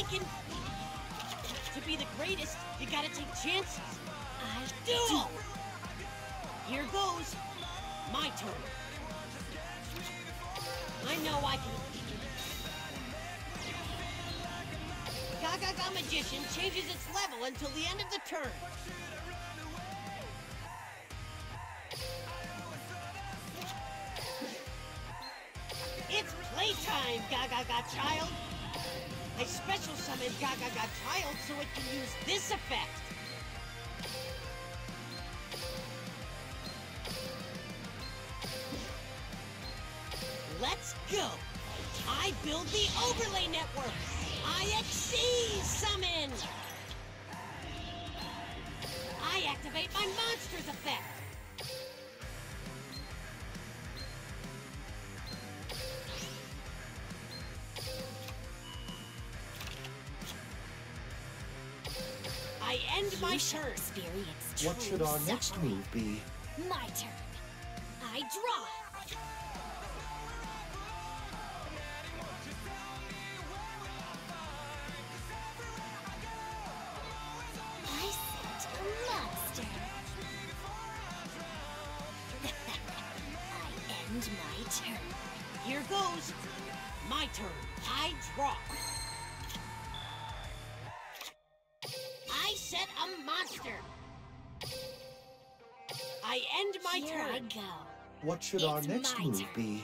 thinking? To be the greatest, you gotta take chances. Duel! Here goes. My turn. I know I can. Gaga Magician changes its level until the end of the turn. It's playtime, Gaga Child! I special summoned Gaga Child so it can use this effect. Let's go! I build the overlay network! IXC summon! I activate my monsters effect! I end my turn. What should our next move be? My turn. I draw. I set a monster. I end my turn. Here goes. My turn. I draw. I set a monster. I end my Here turn. I go. What should our next my move turn. be?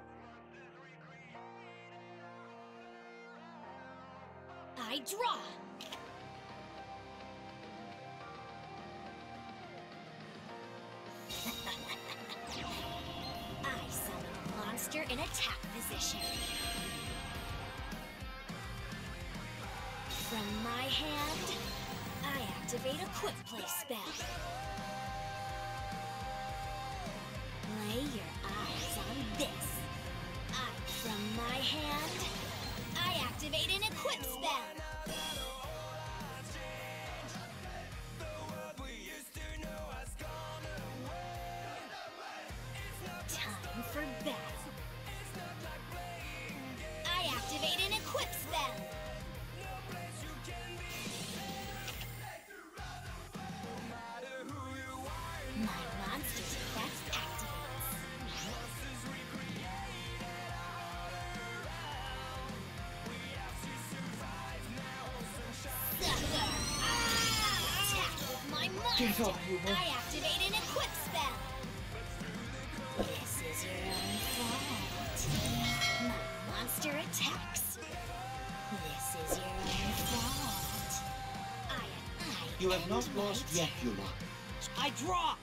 I draw. I summon a monster in attack position. From my hand, I activate a quick play spell. Lay your eyes on this. From my hand, I activate an equip spell. Time for battle. I activate an equip spell. My monster's effect activates. Sucker! Attack with my Get monster! up, Yuma. I activate an equip spell. This is your own fault. My monster attacks. This is your own fault. I You have not end my lost yet, turn. Yuma. I draw.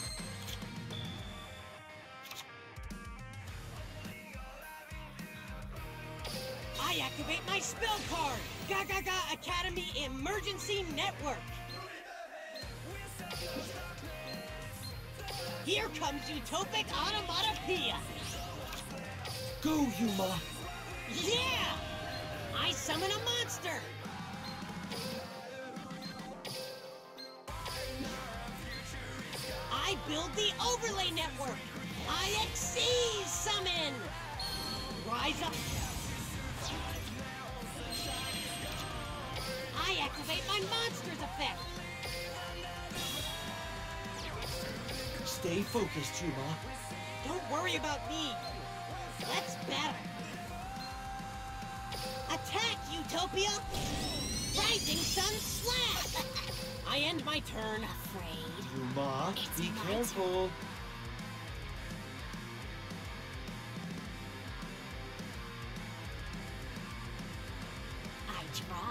I activate my spell card. Gaga Academy Emergency Network. Here comes Utopic Onomatopoeia. Go, Yuma. Yeah! I summon a monster. I build the overlay network. IXC summon. Rise up. I activate my monsters effect. Stay focused, Yuma. Don't worry about me. Let's battle. Attack, Utopia! Rising Sun Slash! I end my turn. Afraid. Yuma, It's be my careful. I draw.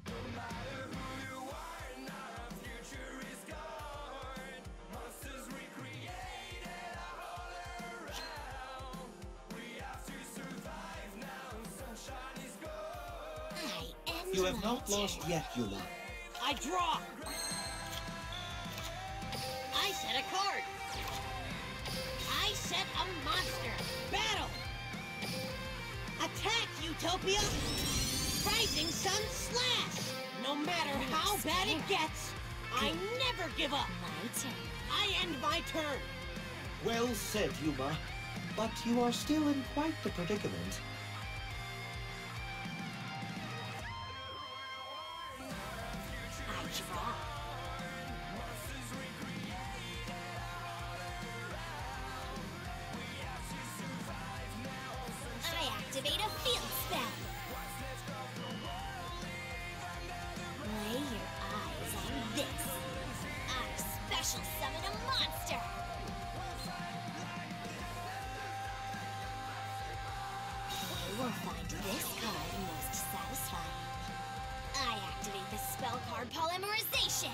I end You have my not lost turn. yet, Yuma. I draw. I set a card. I set a monster. Battle. Attack, Utopia. Rising Sun Slash. No matter how bad it gets, I never give up. My turn. I end my turn. Well said, Yuma. But you are still in quite the predicament. activate a field spell. Lay your eyes on this. I special summon a monster. You will find this card most satisfying. I activate the spell card polymerization.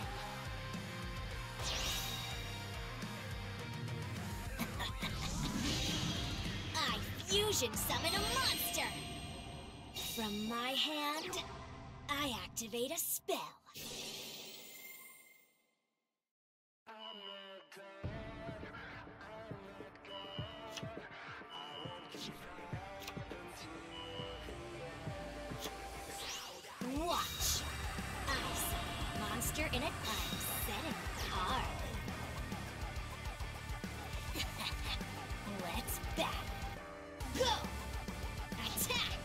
I fusion summon a monster. From my hand, I activate a spell. Watch! I summon a monster in it. I'm setting a card. Let's battle. Go! Attack!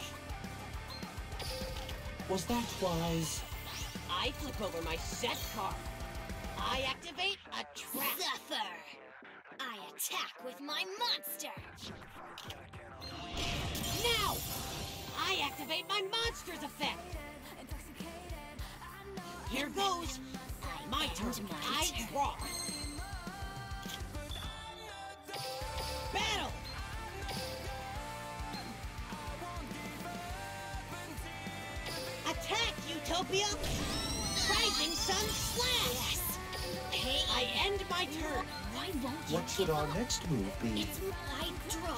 Was that wise? I flip over my set card. I activate a trap. Suffer! I attack with my monster. Now! I activate my monster's effect. Here goes. My turn. I draw. Battle! Attack, Utopia! Rising Sun Slash! Yes! Hey, I end my turn. why won't you What should give our up? next move be? It's I draw.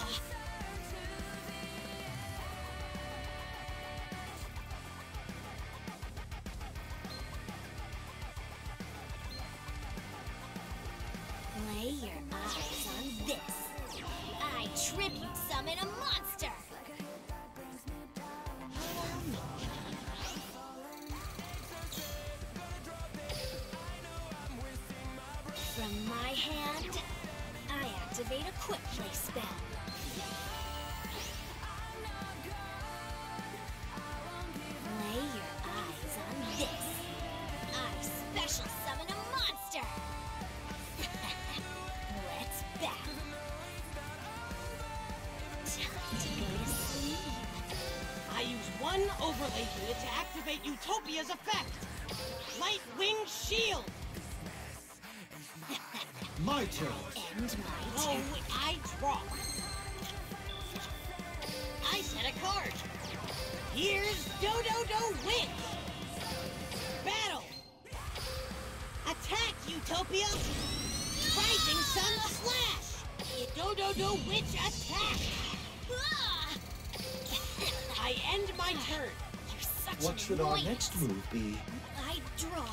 Lay your eyes on this. I tribute summon a monster. Allow me. From my hand, I activate a quick play spell. Lay your eyes on this. I special summon a monster. Let's battle. Time to go to sleep. I use one overlay unit to activate Utopia's effect. Light Wing Shield. My turn. End my Oh, turn. I draw. I set a card. Here's Dodo Witch. Battle. Attack, Utopia. Rising Sun Slash. Dodo Witch attack. Ah! I end my turn. You're such What an should our annoyance. next move be? I draw.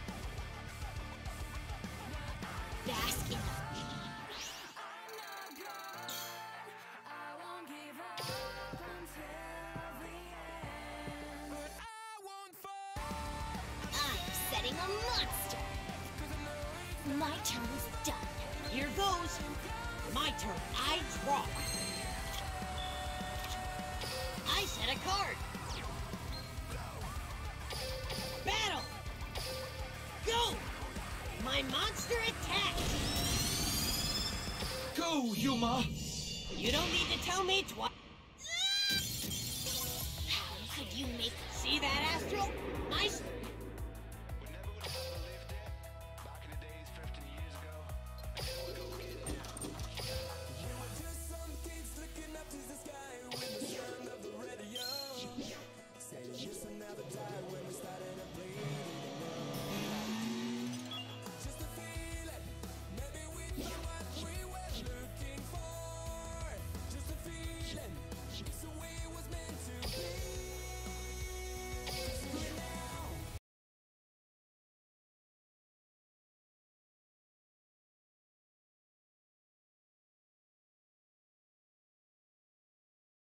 Bask in I'm setting a monster. My turn's done. Here goes. My turn. I draw. I set a card. Battle. Go. My monster attacks. Go, Yuma! You don't need to tell me twice. How could you make See that, Astral?